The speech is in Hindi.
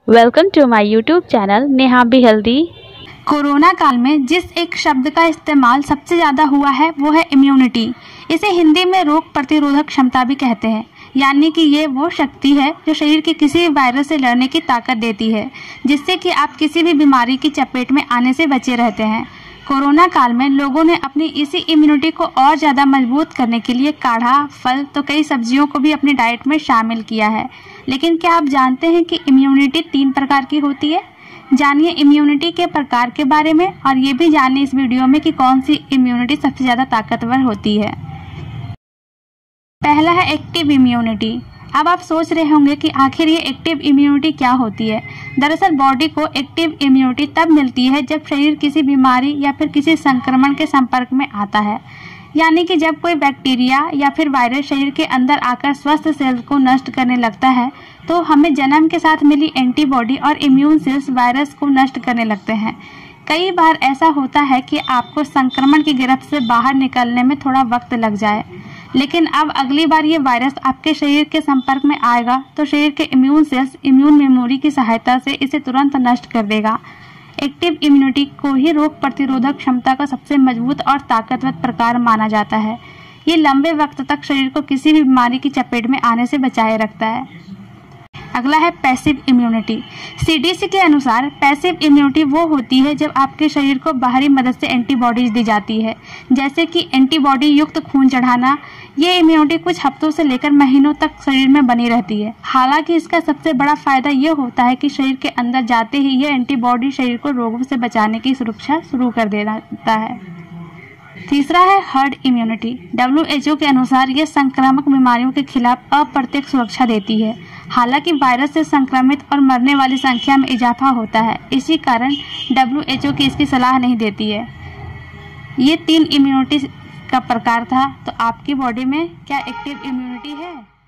Welcome to my YouTube channel Neha be healthy. Corona काल में जिस एक शब्द का इस्तेमाल सबसे ज़्यादा हुआ है वो है इम्यूनिटी। इसे हिंदी में रोग प्रतिरोधक क्षमता भी कहते हैं, यानी कि ये वो शक्ति है जो शरीर के किसी भी वायरस से लड़ने की ताकत देती है, जिससे कि आप किसी भी बीमारी की चपेट में आने से बचे रहते हैं। कोरोना काल में लोगों ने अपनी इसी इम्यूनिटी को और ज़्यादा मजबूत करने के लिए काढ़ा, फल तो कई सब्जियों को भी अपनी डाइट में शामिल किया है। लेकिन क्या आप जानते हैं कि इम्यूनिटी 3 प्रकार की होती है? जानिए इम्यूनिटी के प्रकार के बारे में, और ये भी जानिए इस वीडियो में कि कौन सी इम्यूनिटी सबसे ज़्यादा ताकतवर होती है। पहला है एक्टिव इम्यूनिटी। अब आप सोच रहे होंगे कि आखिर ये एक्टिव इम्यूनिटी क्या होती है। दरअसल बॉडी को एक्टिव इम्यूनिटी तब मिलती है जब शरीर किसी बीमारी या फिर किसी संक्रमण के संपर्क में आता है, यानी कि जब कोई बैक्टीरिया या फिर वायरस शरीर के अंदर आकर स्वस्थ सेल्स को नष्ट करने लगता है, तो हमें जन्म के साथ मिली एंटीबॉडी और इम्यून सेल्स वायरस को नष्ट करने लगते हैं। कई बार ऐसा होता है कि आपको संक्रमण की गिरफ्त से बाहर निकलने में थोड़ा वक्त लग जाए, लेकिन अब अगली बार ये वायरस आपके शरीर के संपर्क में आएगा तो शरीर के इम्यून सेल्स इम्यून मेमोरी की सहायता से इसे तुरंत नष्ट कर देगा। एक्टिव इम्यूनिटी को ही रोग प्रतिरोधक क्षमता का सबसे मजबूत और ताकतवर प्रकार माना जाता है। ये लंबे वक्त तक शरीर को किसी भी बीमारी की चपेट में आने से बचाए रखता है। अगला है पैसिव इम्यूनिटी। सीडीसी के अनुसार पैसिव इम्यूनिटी वो होती है जब आपके शरीर को बाहरी मदद से एंटीबॉडीज दी जाती है, जैसे कि एंटीबॉडी युक्त खून चढ़ाना। ये इम्यूनिटी कुछ हफ्तों से लेकर महीनों तक शरीर में बनी रहती है। हालांकि इसका सबसे बड़ा फायदा ये होता है कि शरीर के अंदर जाते ही ये एंटीबॉडी शरीर को रोगों से बचाने की सुरक्षा शुरू कर देता है। तीसरा है हर्ड इम्यूनिटी। WHO के अनुसार ये संक्रामक बीमारियों के खिलाफ अप्रत्यक्ष सुरक्षा देती है। हालांकि वायरस से संक्रमित और मरने वाली संख्या में इजाफा होता है, इसी कारण WHO की इसकी सलाह नहीं देती है। ये 3 इम्यूनिटी का प्रकार था। तो आपकी बॉडी में क्या एक्टिव इम्यूनिटी है?